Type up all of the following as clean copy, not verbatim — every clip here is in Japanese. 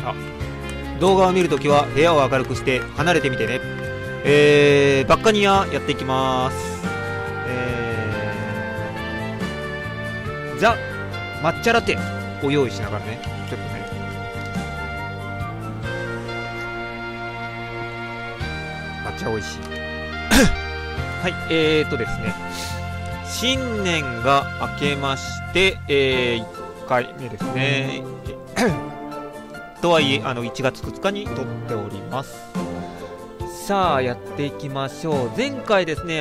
あ、動画を見るときは部屋を明るくして離れてみてね。バッカニアやっていきます。ザ・抹茶ラテを用意しながらね、ちょっとね、抹茶美味しい。はい、ですね、新年が明けまして、1回目ですね。とはいえ、1月2日に撮っております。さあ、やっていきましょう。前回ですね、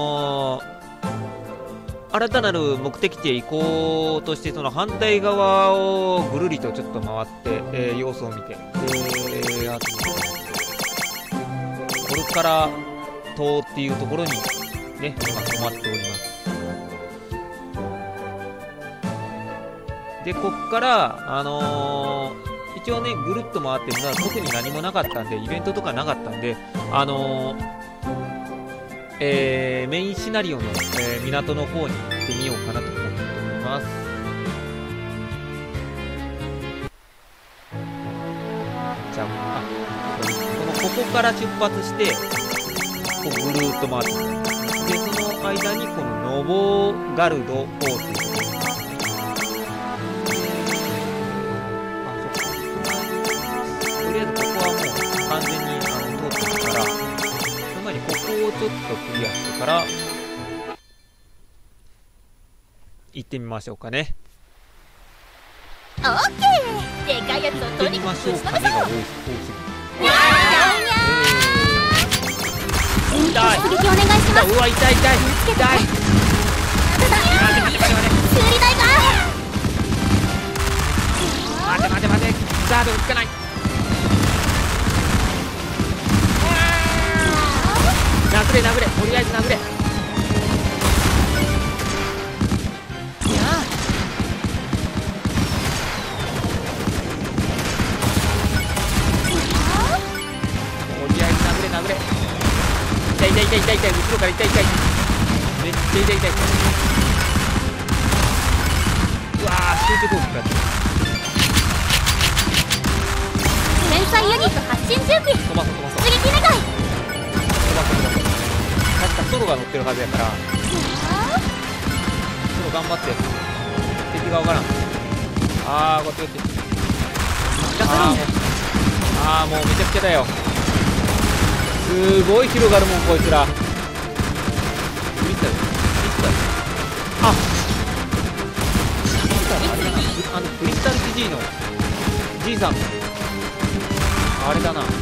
新たなる目的地へ行こうとして、その反対側をぐるりとちょっと回って、様子を見て、あとこれから島っていうところにね、今止まっております。で、こっから、一応ね、ぐるっと回ってるのは特に何もなかったんで、イベントとかなかったんで、メインシナリオの、港の方に行ってみようかなと思っております。じゃあ、ここから出発して、こうぐるーっと回って、で、その間にこのノボガルド王っていうところ、とりあえずここはもう完全に通ってますから、その前にここをちょっとクリアしてから行ってみましょうかね。 オッケー、でかいやつをとにかく行ってみましょうかねが多すぎる。 出撃お願いします。 うわ、痛い痛い痛い。 修理代が待て、ザード撃かない。殴れ、とりあえず殴れ。痛い、後ろから痛い。めっちゃ痛い。うわー、集中攻撃だ。 天才ユニット発進準備。 飛ばそう。 出撃願い。 確かソロが乗ってるはずやから、ソロ頑張って。敵がわからん。こっち。もうめちゃくちゃだよ。すごい広がるもん、こいつら。クリスタル。クリスタル GG の G さん。あれだな。似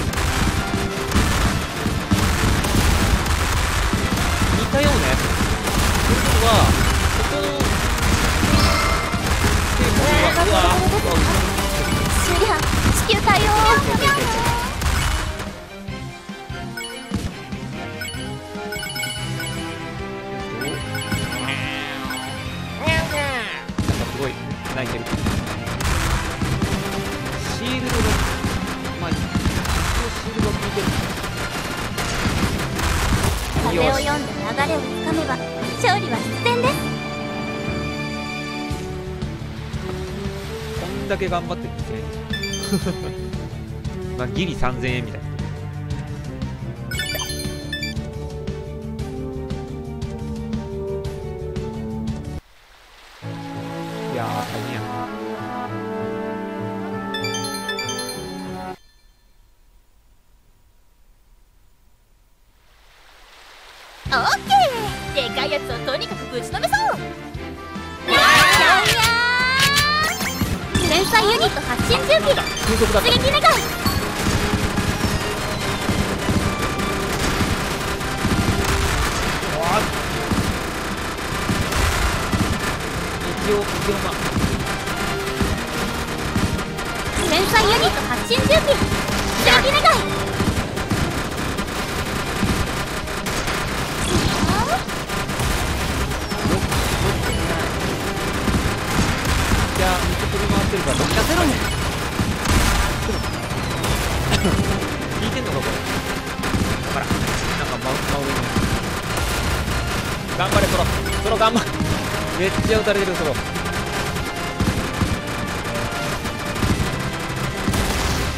たようなやつ。ということは、ここのテープは、 修理班、至急対応。 すごい泣いてる。シールドの、一応シールドが効いてる。 風を読んで流れをつかめば勝利は必然です。 こんだけ頑張ってるんですね。ギリ3000円みたいな。大変やな。 オッケー、でかいやつをとにかくぶちのめそう。天才ユニット発進準備。出撃願い。天才ユニット発進準備。出撃願い。 ってるからどっかせろね。聞いてんのかこれ。だからなんか真上に頑張れソロ頑張れ。めっちゃ撃たれてるソロ。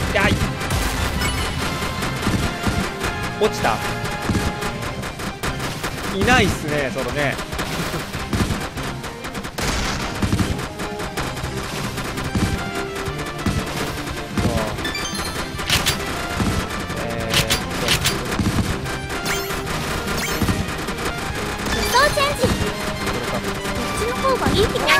痛い。落ちた。いないっすね、そのね。 チェンジ。こっちの方がいい気がする。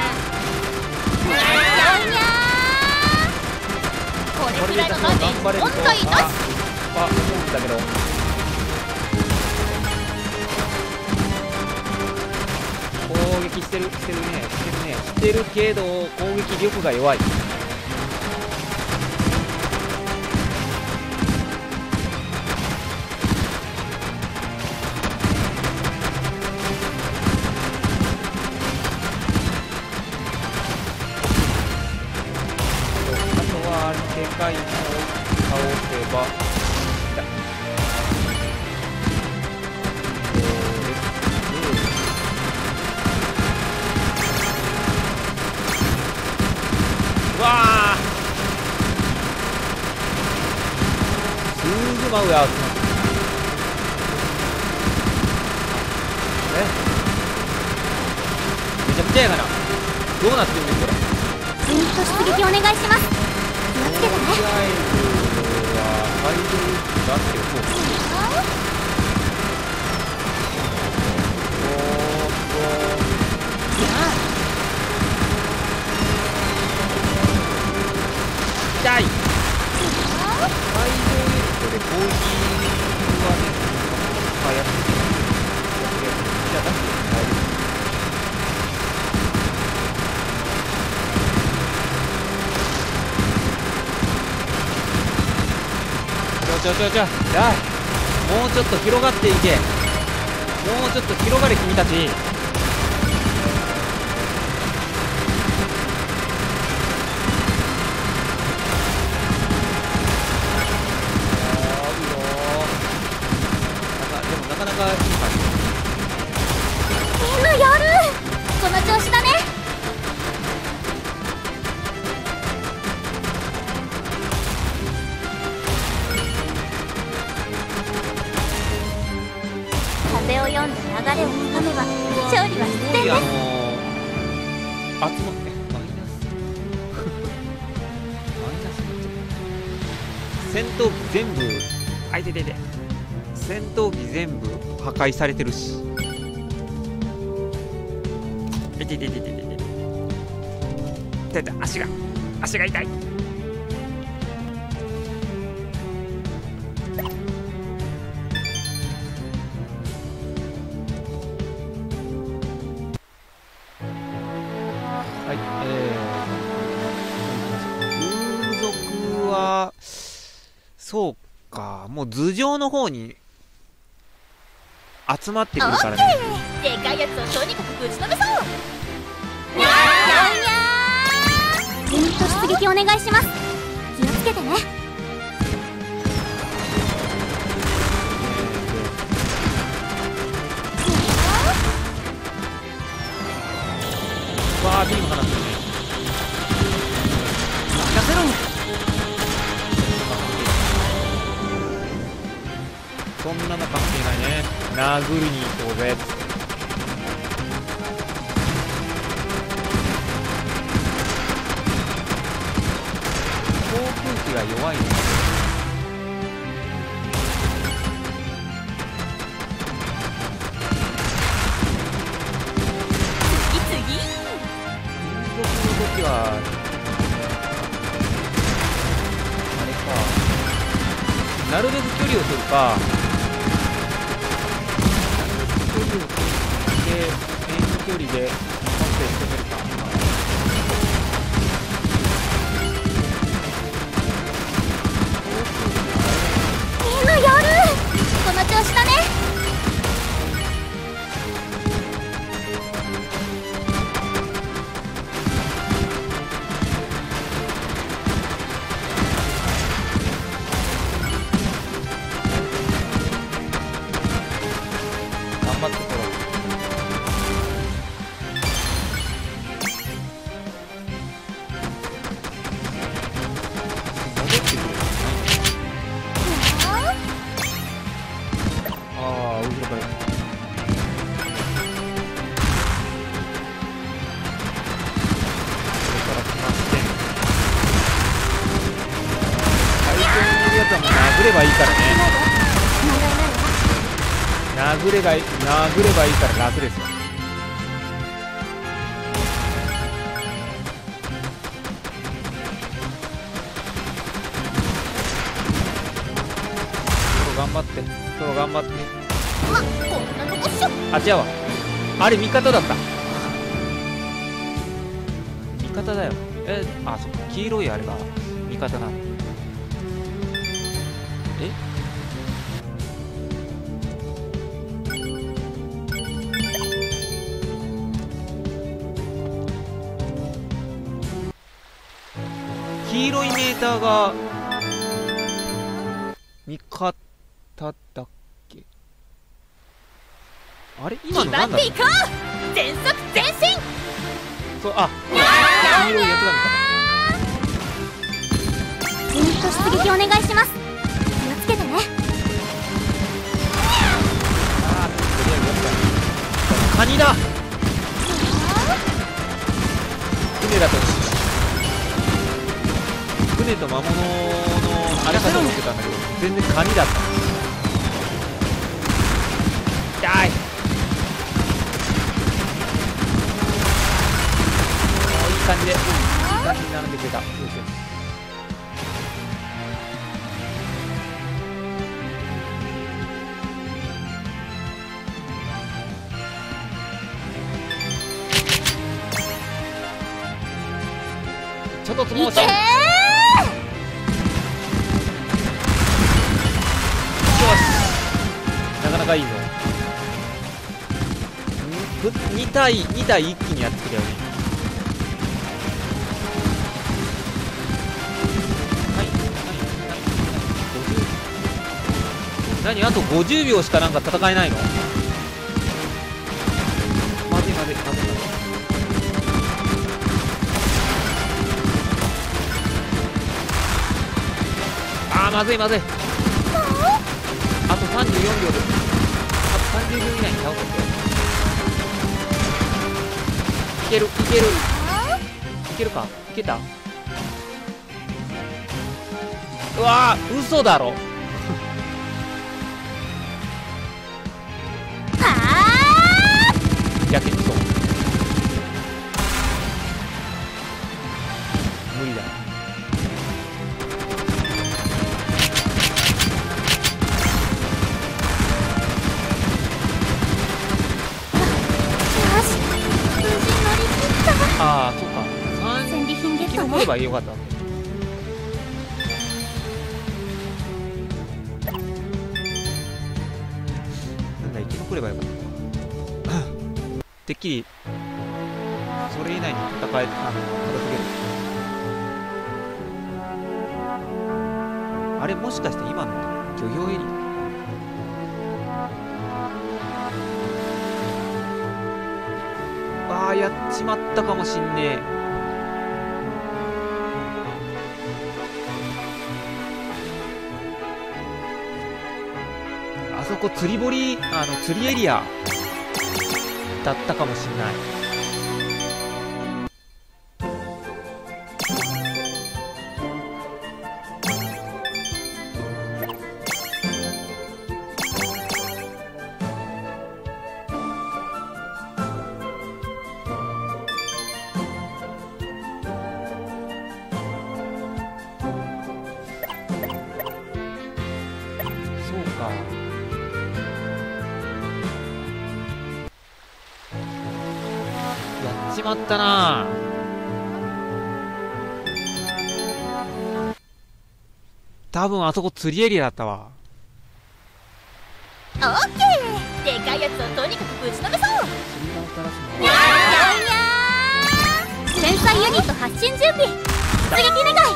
これくらいのダメージ問題なし。 思うんだけど。攻撃してるけど攻撃力が弱い。世界を倒せばうわーすぐ真上集まってめちゃくちゃやがな。どうなってんねんこれ。 出撃お願いします。気をつけてね。 痛い。海上ユニットで攻撃はね、やってじゃあ出してもうちょっと広がっていけ。もうちょっと広がれ君たち。でもなかなかいい感じ。 みんなやる。この調子だね。風を読んで流れをつかめば勝利は必然です。 集まってマイナス戦闘機全部あいててて戦闘機全部破壊されてるし。いててててててて足が痛い。そうか、もう頭上の方に集まってくるからね。 でかいやつをとにかくぶちのめそう。ユニット出撃お願いします。気をつけてね。 わあビーム放ってるね。任せろ。そんなの関係ないね。殴りに行こうぜ。航空機が弱いね。 次僕の時はあれか、なるべく距離を取るか、遠距離でパスで攻めるか。 みんなやる。この調子だね。 頑張ってころ。 ればいいからね。 問題ないわ。 殴ればいいから楽ですよ。頑張って、そう頑張って。 ま、こんなとこっしょ。 あ、違うわ。あれ味方だった。味方だよ。あ、そっか。黄色いあれが味方なの。黄色いメーターが味方だっけ？あれ今のなんだろう？ 決まっていこう。全速前進。 そう、あ、黄色いやつが味方。 ユニット出撃お願いします。気をつけてね。 あー、とりあえずやった。カニだ。船だと船と魔物のあれかと思ってたんだけど、全然カニだった。痛い。いい感じで、いい感じに並んでくれた。よしよし。ちょっとつもうし。 いけー。 なかなかいいぞ。2体一気にやってくれよね。はいはいはい。何、あと50秒しかなんか戦えないの？まずいまずいまずいまずい。あー、まずいまずい。あと34秒で、あと30秒以内に倒すんだよ。いけるいけるいけるか、いけた。うわー、嘘だろ。やけくそ無理だ。ああ、そうか。 戦利品ゲットね。 生き残ればよかったわけ。なんだ、生き残ればよかった。てっきりそれ以内に片付ける。あれ、もしかして今の漁業エリア。ああ、やっちまったかもしんねえ。あそこ釣り堀、釣りエリアだったかもしんない。そうか。やっちまったな。多分あそこ釣りエリアだったわ。 オッケー。でかいやつをとにかくぶちのめそう。 釣り場を垂らすのは繊細ユニット発進準備。出撃願い。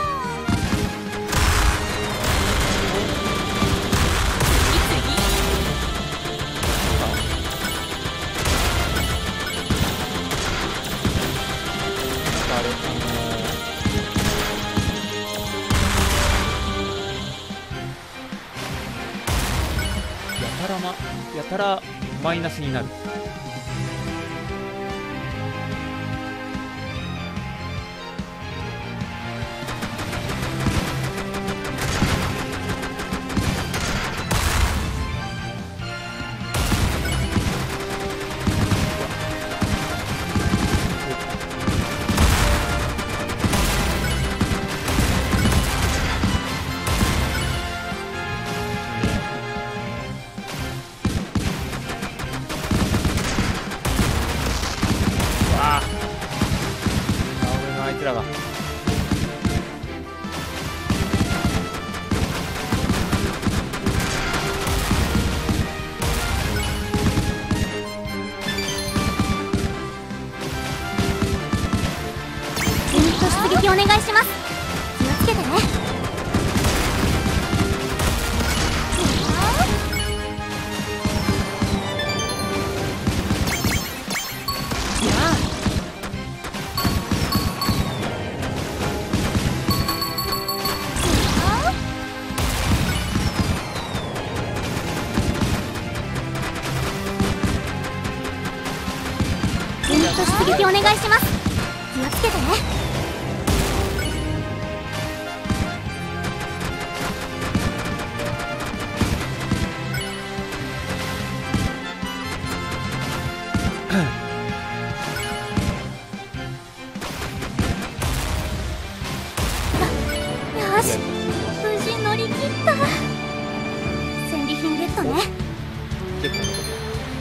やたらマイナスになる。 つらが。 ユニット出撃お願いします。気をつけてね。ユニット出撃お願いします。気をつけてね。よし、無事乗り切った。戦利品ゲットね。 結構残ってる。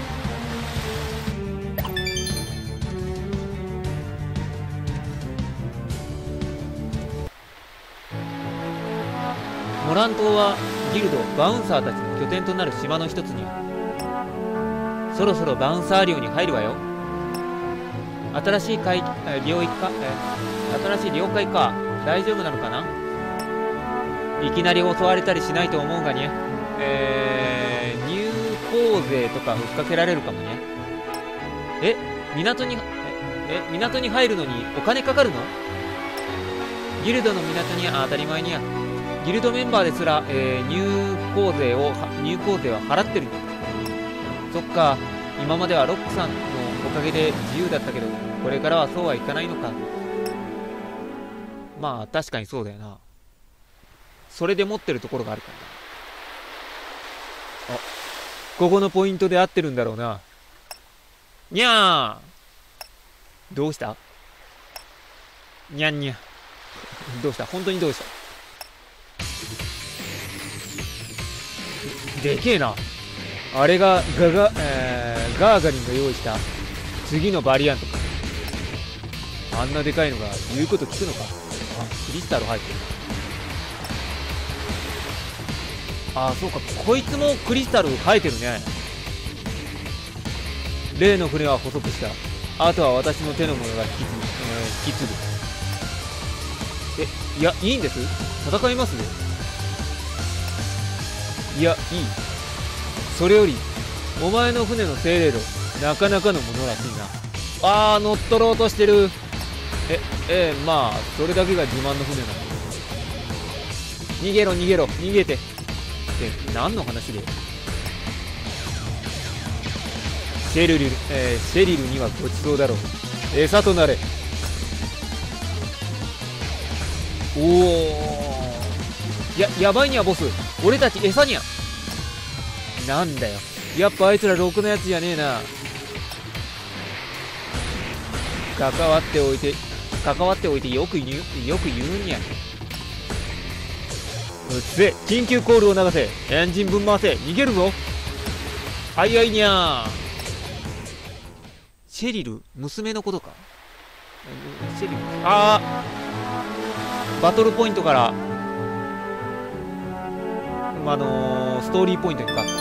モラン島はギルドバウンサーたちの拠点となる島の一つにある。そろそろバウンサー寮に入るわよ。新しい領域か、新しい領海か。大丈夫なのかな。いきなり襲われたりしないと思うがね。入港税とかふっかけられるかもね。港に入るのにお金かかるの。ギルドの港に当たり前にや。ギルドメンバーですら、入港税は払ってる。そっか、今まではロックさんのおかげで自由だったけど、これからはそうはいかないのか。まあ確かにそうだよな。それで持ってるところがあるからな。ここのポイントで合ってるんだろうな。にゃー。どうした？にゃんにゃ。どうした？本当にどうした？でけえな。あれがガーガリンが用意した次のバリアントか。あんなでかいのが言うこと聞くのか。クリスタル入ってる。そうか、こいつもクリスタル生えてるね。例の船は捕捉した。あとは私の手のものが引き継ぐ。いや、いいんです。戦いますね。いや、いい。それよりお前の船の精霊度なかなかのものらしいな。乗っ取ろうとしてる。まあそれだけが自慢の船なんだ。逃げろ逃げろ逃げてって何の話で。シェリルにはごちそうだろう。餌となれ。やばいにゃボス。俺たち餌にゃ。なんだよ、やっぱあいつらろくなやつじゃねえな。関わっておいてよく言うんや。うっせ、緊急コールを流せ。エンジンぶん回せ。逃げるぞ。はいはいにゃー。シェリル、娘のことか。シェリル、バトルポイントからストーリーポイントにか。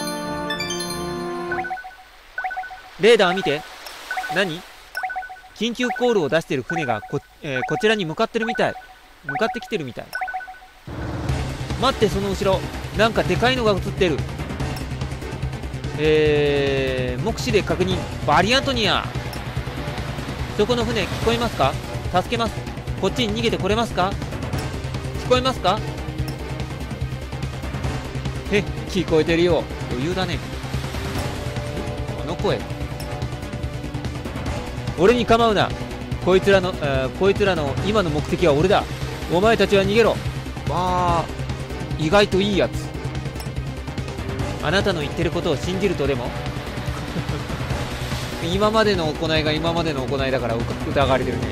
レーダー見て。何？緊急コールを出してる船がこちらに向かってきてるみたい。待って、その後ろなんかでかいのが映ってる。目視で確認。バリアントニア。そこの船聞こえますか？助けます。こっちに逃げてこれますか？聞こえますか？聞こえてるよ。余裕だね。この声。俺に構うな。こいつらの今の目的は俺だ。お前たちは逃げろ。意外といいやつ。あなたの言ってることを信じるとでも今までの行いが今までの行いだから疑われてるね。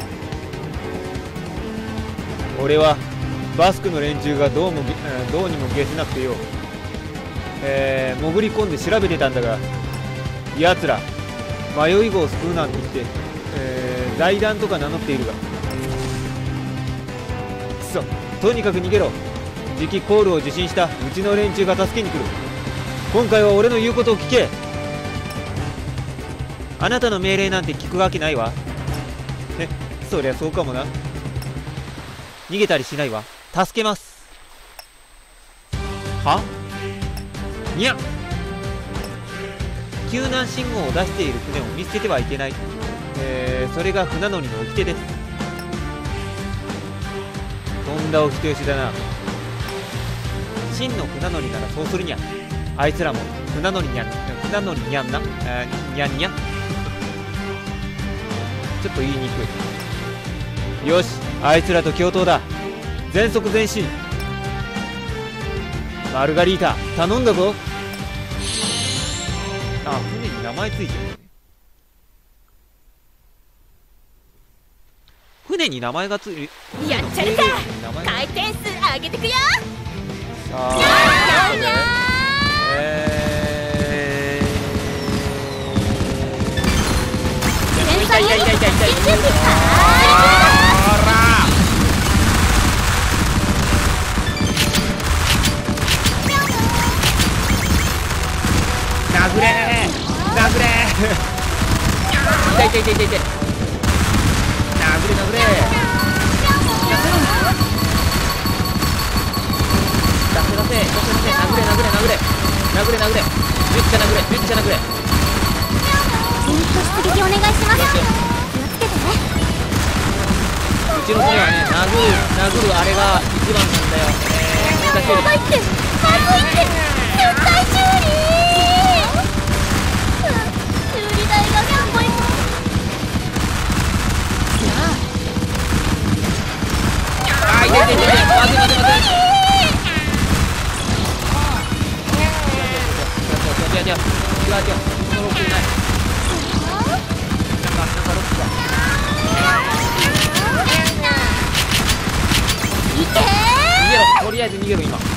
俺はバスクの連中がどうにもゲスなくてよ、潜り込んで調べてたんだが、奴ら迷い子を救うなんて言って、財団とか名乗っているが、 そ、とにかく逃げろ。次期コールを受信したうちの連中が助けに来る。今回は俺の言うことを聞け。あなたの命令なんて聞くわけないわ。そりゃそうかもな。逃げたりしないわ。助けます。はいや、救難信号を出している船を見捨ててはいけない。それが船乗りの掟です。とんだお人よしだな。真の船乗りならそうするにゃ。あいつらも船乗りにゃんな、にゃんにゃ。ちょっと言いにくい。よし、あいつらと共闘だ。全速前進。マルガリータ、頼んだぞ。あ、船に名前ついてるね。船に名前がついてやっちゃるか。回転数上げてくよ。 さあ、 天才ユニット発進準備。 殴れ殴れ痛い痛い痛い痛い痛い。殴れ殴れ。出せ出せ殴れ殴れ殴れ殴れ殴れ。めっちゃ殴れめっちゃ殴れ。 ユニット出撃お願いします。気をつけてね。 うちの船はね、殴るあれが一番なんだよ。 やばいって、まずいって、絶対修理。修理代がすごい。 あ、痛い痛い痛い。待て待て待て。違う違う違う違う。そのロックいない。なんかロックだ。 いけー。 逃げろ、とりあえず逃げろ今。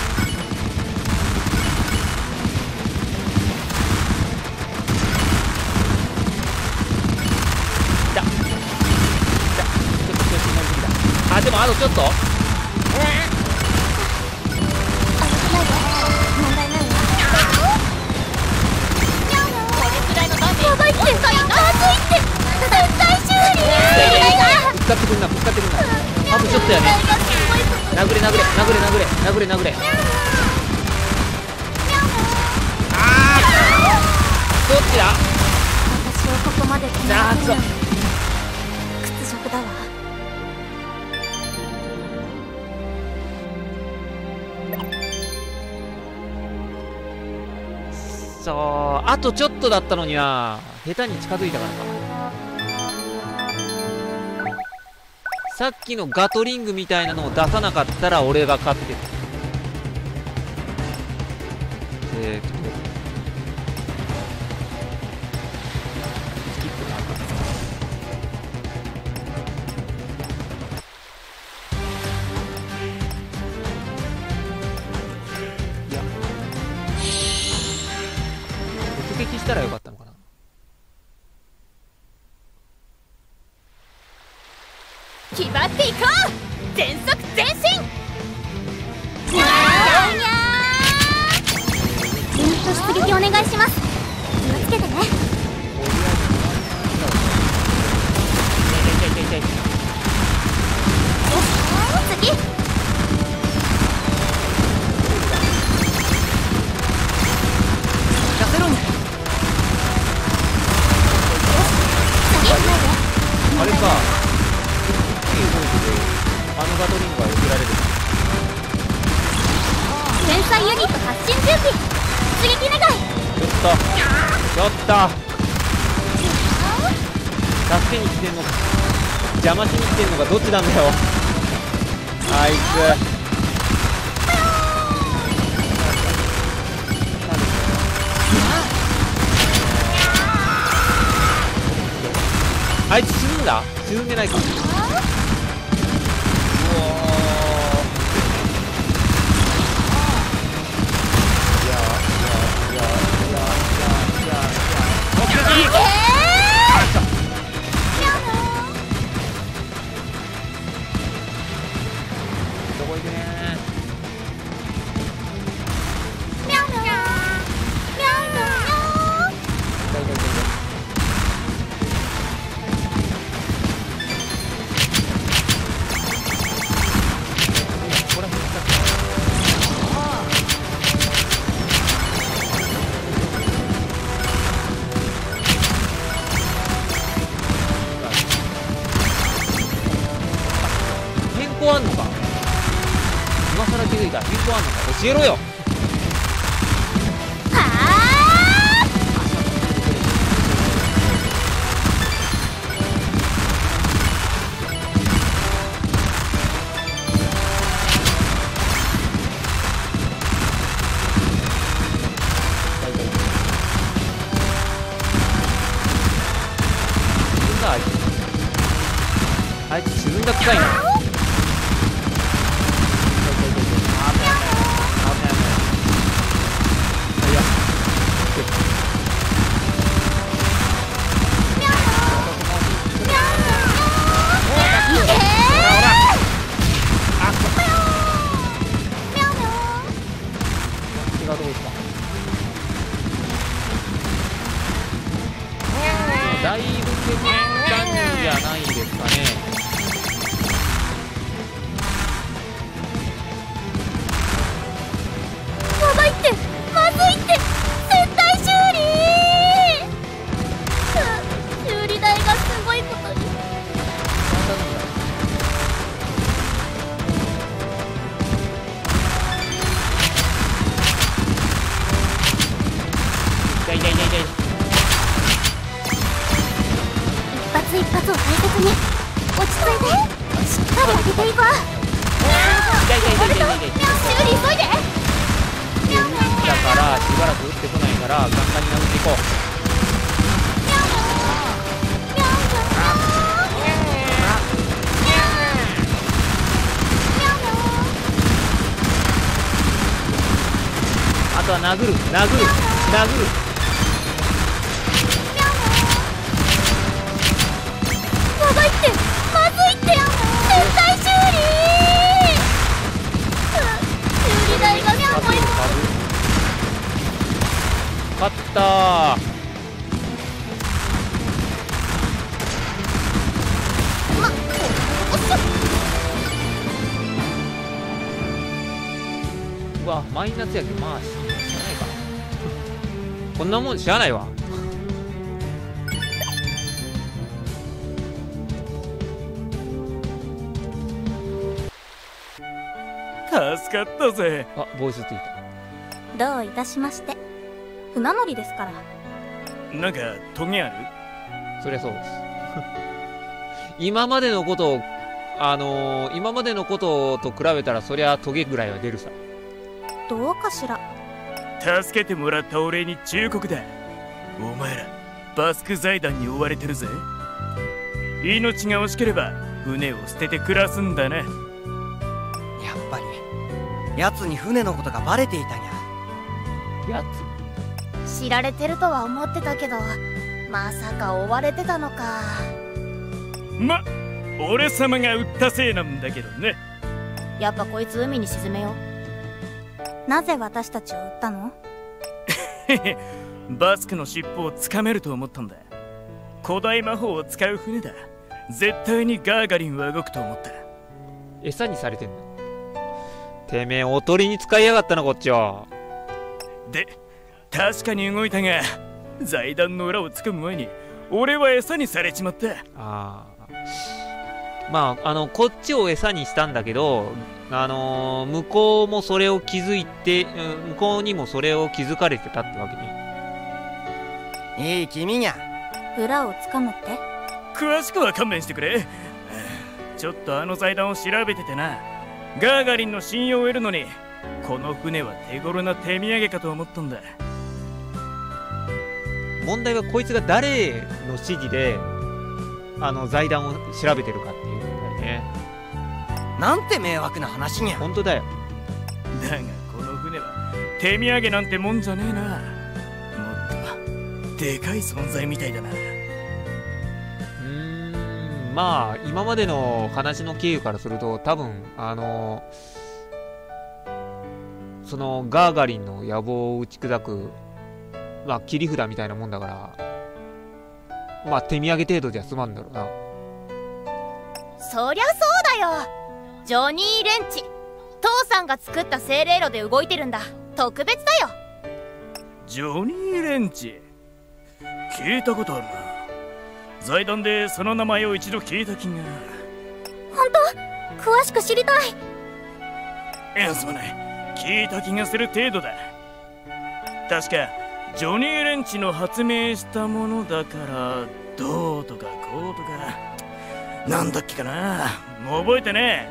あ、でもあとちょっと。 問題ないわ。これくらいのダメージ。やばいって、まずいって、絶対修理。 ぶつかってくんなぶつかってくんな。あとちょっとやね。殴れ殴れ殴れ殴れ殴れ殴れ。あー、どっちだ。 私をここまで止められるなんて屈辱だわ。 そう、あとちょっとだったのにな。下手に近づいたからか。さっきのガトリングみたいなのを出さなかったら俺が勝ってる。スキップがあるかいや、突撃したらよかったのかな。 決まっていこう。全速前進。ユニット出撃お願いします。気をつけてね。次。 出せろ。あれか。あのガトリングは送られる。 天才ユニット発進準備。出撃願い。 ちょっと助けに来てんのか邪魔しに来てんのかどっちなんだよあいつ。あいつ死ぬんだ。沈んでないか。 動いてねミャオミャオミャオミャオ。 痛い痛い痛い痛い。これ難しい。変更あんのか。今更気づいた。変更あんのか。教えろよ。あいつ沈んだ臭いな。だいぶ削ったんじゃないですかね。 やばいって、まずいって、絶対修理修理代がすごいことに。 痛い痛い痛い痛い。 一発一発を大切に落ち着いて、しっかり当てていこう。 痛い痛い痛い痛い痛い。 修理急いで。 だからしばらく打ってこないからガンガンに殴っていこう。あとは殴る殴る殴る。 やばいって、まずいって、絶対修理修理代がすごい。 勝ったー。うわマイナスやけどまあしゃあないか。こんなもんしゃあないわ。 助かったぜ。 あボイスついた。 どういたしまして。船乗りですから。 なんかトゲある？ そりゃそうです。今までのことを今までのことと比べたらそりゃトゲぐらいは出るさ。 どうかしら。 助けてもらったお礼に忠告だ。お前らバスク財団に追われてるぜ。命が惜しければ船を捨てて暮らすんだな。 やっぱり奴に船のことがバレていたにゃ。 や知られてるとは思ってたけど、まさか追われてたのか。 俺様が売ったせいなんだけどね。 やっぱこいつ海に沈めよう。なぜ私たちを売ったの？ バスクの尻尾をつかめると思ったんだ。古代魔法を使う船だ。絶対にガーガリンは動くと思った。 餌にされてんの。てめえおとりに使いやがったなこっちは。 で確かに動いたが財団の裏をつかむ前に俺は餌にされちまった。 ああまあこっちを餌にしたんだけど向こうもそれを気づいて、向こうにもそれを気づかれてたってわけね。 いい君にゃ。 裏をつかむって？ 詳しくは勘弁してくれ。ちょっと財団を調べててな。ガーガリンの信用を得るのにこの船は手頃な手土産かと思ったんだ。 問題はこいつが誰の指示で財団を調べてるかっていう問題ね。 なんて迷惑な話にゃ。 本当だよ。 だがこの船は手土産なんてもんじゃねえな。もっとでかい存在みたいだな。 まあ今までの話の経由からすると多分そのガーガリンの野望を打ち砕く、まあ切り札みたいなもんだから、まあ手土産程度じゃ済まんだろうな。 そりゃそうだよ。ジョニー・レンチ、父さんが作った精霊炉で動いてるんだ。特別だよ。 ジョニー・レンチ、聞いたことあるな。財団でその名前を一度聞いた気が。 本当？詳しく知りたい。 いや、すまない。聞いた気がする程度だ。確かジョニー・レンチの発明したものだからどうとかこうとかなんだっけかな、もう覚えてね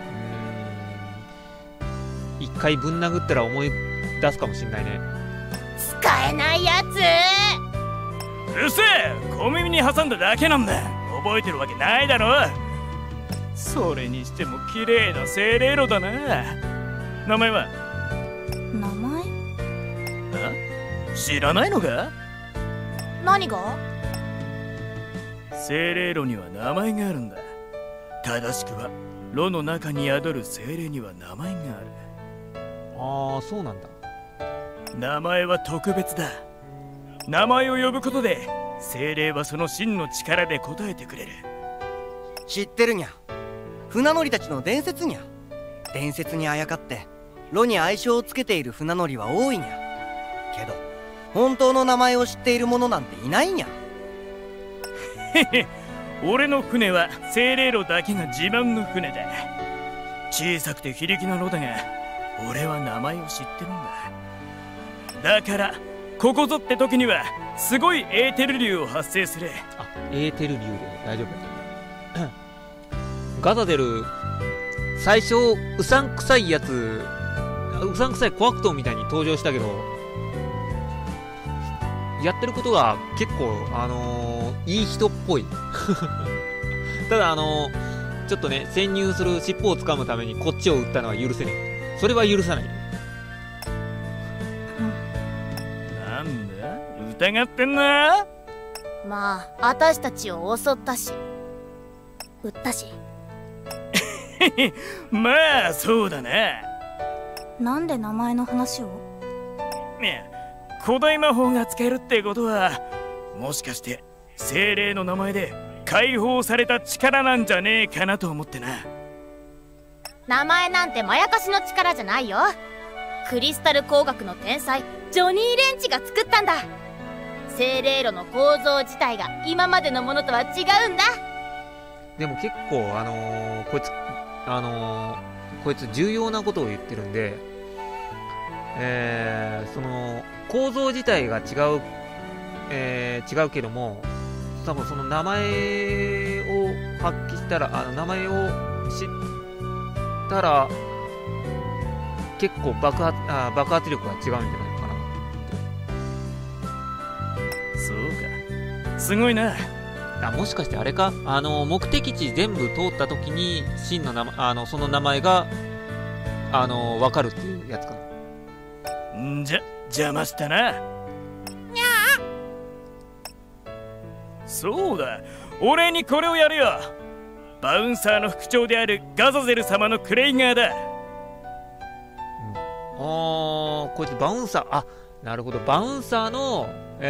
え。一回ぶん殴ったら思い出すかもしんないね。 使えないやつ。 うるせえ、小耳に挟んだだけなんだ。覚えてるわけないだろ。それにしても綺麗な精霊炉だな。名前は？ 名前？ あ？知らないのか？ 何が？ 精霊炉には名前があるんだ。正しくは炉の中に宿る精霊には名前がある。 ああ、そうなんだ。 名前は特別だ。名前を呼ぶことで精霊はその真の力で答えてくれる。 知ってるにゃ。船乗りたちの伝説にゃ。伝説にあやかって炉に愛称をつけている船乗りは多いにゃ。けど本当の名前を知っている者なんていないにゃ。 へへ、俺の船は精霊炉だけが自慢の船だ。小さくて非力な炉だが俺は名前を知ってるんだ。だからここぞって時にはすごいエーテル流を発生する。 あ、エーテル流で大丈夫だ。ガザデル、最初うさんくさいやつ、うさんくさいコアクトンみたいに登場したけど、やってることが結構いい人っぽい。ただちょっとね、潜入する尻尾をつかむためにこっちを撃ったのは許せねえ。それは許さない。 なんだ、疑ってんな。 まあ私たちを襲ったし撃ったし。 まあそうだな。 なんで名前の話を？ いや、古代魔法が使えるってことはもしかして精霊の名前で解放された力なんじゃねえかなと思ってな。 名前なんてまやかしの力じゃないよ。クリスタル工学の天才ジョニー・レンチが作ったんだ。精霊炉の構造自体が今までのものとは違うんだ。 でも結構こいつ重要なことを言ってるんで、その構造自体が違うけども、多分その名前を発揮したら、名前を知ったら結構爆発力が違うんじゃないのかな。 そうか、すごいな。 もしかしてあれか、目的地全部通った時に真のその名前が分かるっていうやつかな。 んじゃ邪魔したな。にゃあ。そうだ、俺にこれをやるよ。バウンサーの副長であるガザゼル様のクレイガーだ。 こいつバウンサー、なるほど、バウンサーの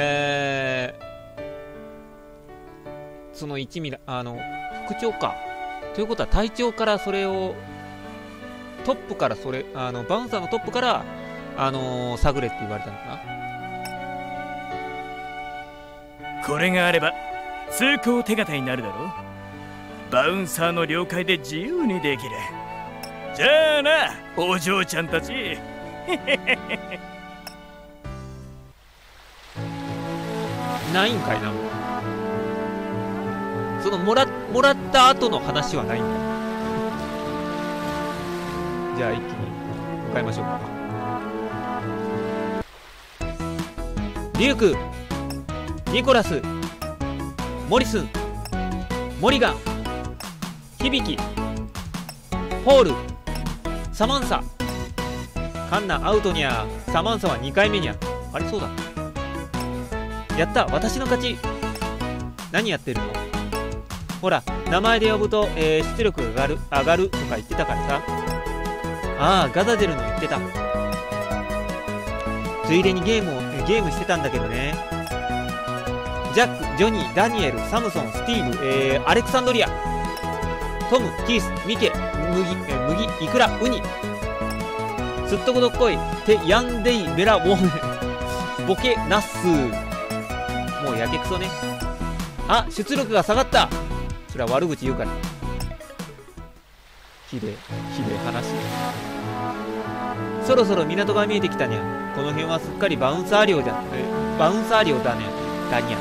その一味副長か。ということは隊長からそれをトップからバウンサーのトップから探れって言われたのかな。 これがあれば通行手形になるだろう。バウンサーの了解で自由にできる。じゃあな、お嬢ちゃんたち。 ないんかいな。そのもらった後の話はないんだ。じゃあ一気に向かいましょうか。リューク、ニコラス、モリスン、モリガン、響き、ホール、サマンサ。カンナアウトにゃ。サマンサは2回目にゃ。あれ、そうだ。やった、私の勝ち。何やってるの？ほら、名前で呼ぶと、出力が上がるとか言ってたからさ。ああ、ガザデルの言ってた。 ついでにゲームしてたんだけどね。ジャック、ジョニー、ダニエル、サムソン、スティーブ、アレクサンドリア、トム、キース、ミケ、麦、イクラ、ウニ、すっとこどっこい、ヤンデイ、ベラ、ウォン、ボケ、ナッスー。もうやけくそね。あ、出力が下がった。それは悪口言うから。ひでえ話。そろそろ港が見えてきたにゃ。この辺はすっかりバウンサー領だね。だにゃ。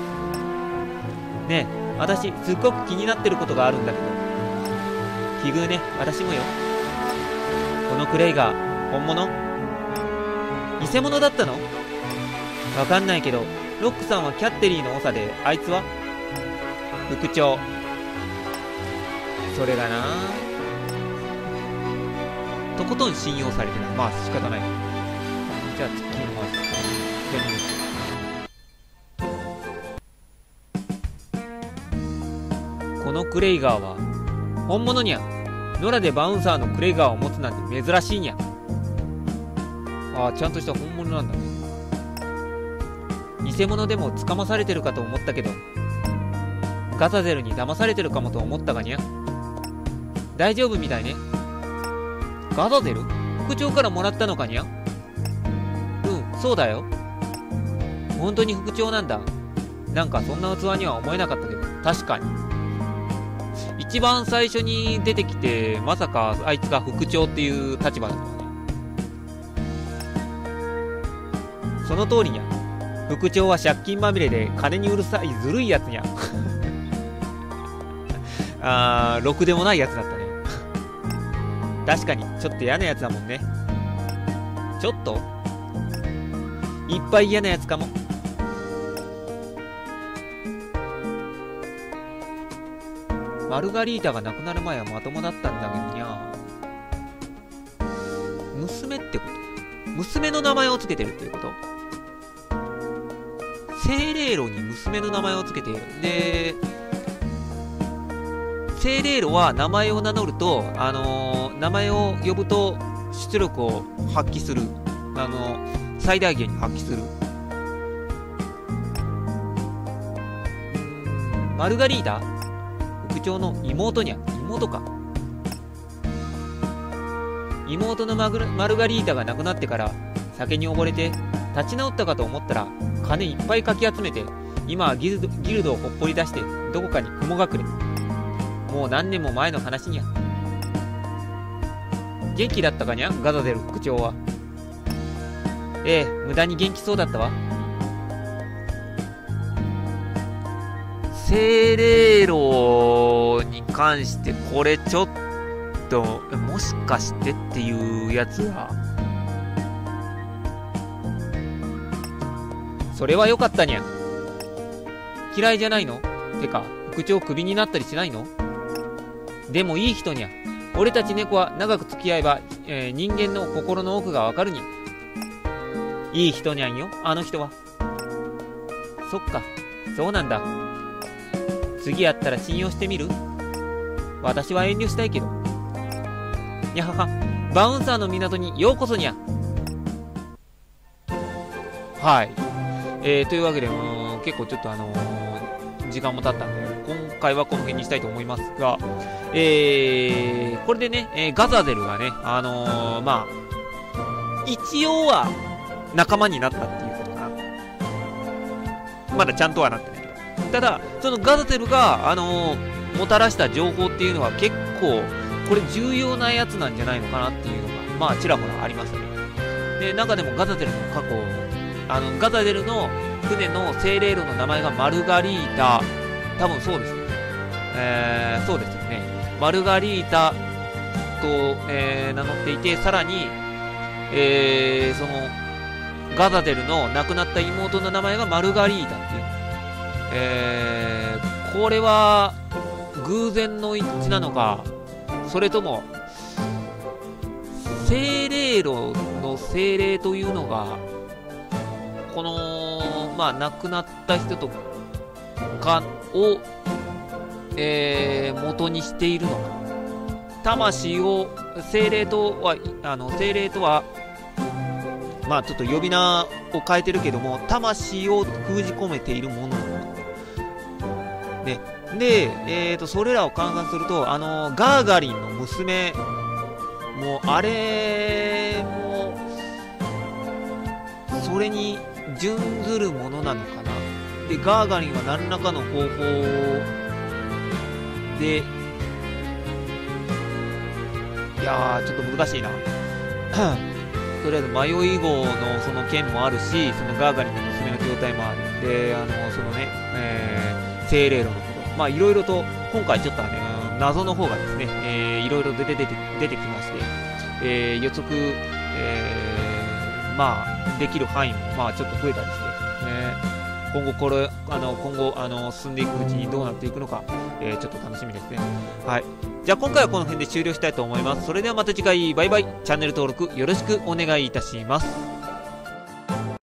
ねえ、私すっごく気になってることがあるんだけど。奇遇ね、私もよ。このクレイが本物？偽物だったの？わかんないけど、ロックさんはキャッテリーの長で、あいつは副長。それがな、とことん信用されてない。まあ仕方ない。じゃあ次のこのクレイガーは本物にゃ。野良でバウンサーのクレイガーを持つなんて珍しいにゃ。ああ、ちゃんとした本物なんだね。偽物でもつかまされてるかと思ったけど、ガザゼルに騙されてるかもと思ったがにゃ。大丈夫みたいね。ガザゼル？副長からもらったのかにゃ。うん、そうだよ。本当に副長なんだ。なんかそんな器には思えなかったけど、確かに。一番最初に出てきて、まさかあいつが副長っていう立場だったね。その通りにゃ。副長は借金まみれで金にうるさいずるいやつにゃ。ろくでもないやつだったね。確かにちょっと嫌なやつだもんね。ちょっといっぱい嫌なやつかも。マルガリータが亡くなる前はまともだったんだけどにゃ。娘ってこと？娘の名前をつけてるっていうこと？精霊炉に娘の名前をつけている。で、精霊炉は名前を名乗ると、名前を呼ぶと出力を発揮する。最大限に発揮する。マルガリータ？副長の妹にゃ。妹か。妹のマルガリータが亡くなってから酒に溺れて立ち直ったかと思ったら金いっぱいかき集めて、今はギルドをほっぽり出してどこかに雲隠れ。もう何年も前の話にゃ。元気だったかにゃ、ガザゼル副長は。ええ、無駄に元気そうだったわ。精霊炉に関してこれちょっともしかしてっていうやつは、それは良かったにゃ。嫌いじゃないの？てか副長クビになったりしないの？でもいい人にゃ。俺たち猫は長く付き合えば、人間の心の奥がわかるにゃ。いい人にゃんよ、あの人は。そっか、そうなんだ。次やったら信用してみる？私は遠慮したいけど。にゃはは、バウンサーの港にようこそにゃ。はい。というわけで、結構ちょっと時間も経ったんで、今回はこの辺にしたいと思いますが、これでね、ガザゼルがね、まあ、一応は仲間になったっていうことかな。まだちゃんとはなってないけど。ただ、そのガザゼルが、もたらした情報っていうのは結構、これ重要なやつなんじゃないのかなっていうのが、まあ、ちらほらありましたね。で、中でもガザゼルの過去、ガザゼルの船の精霊炉の名前がマルガリータ、多分そうですね。そうですよね。マルガリータと、名乗っていて、さらに、その、ガザゼルの亡くなった妹の名前がマルガリータっていう。これは、偶然の一致なのか、それとも、精霊炉の精霊というのが、この、まあ、亡くなった人とかを、元にしているのか。魂を、精霊とは、 まあちょっと呼び名を変えてるけども、魂を封じ込めているものなのか。で、それらを換算すると、ガーガリンの娘も、あれも、それに準ずるものなのかな。で、ガーガリンは何らかの方法で、いやー、ちょっと難しいな。とりあえず、迷い子のその剣もあるし、そのガーガリンの娘の状態もある。で、そのね、精霊炉のこと。まあ、いろいろと、今回ちょっと謎の方がですね、いろいろ出てきまして、予測、まあ、できる範囲も、まあ、ちょっと増えたりして、今後進んでいくうちにどうなっていくのか、ちょっと楽しみですね。はい。じゃあ今回はこの辺で終了したいと思います。それではまた次回、バイバイ。チャンネル登録よろしくお願いいたします。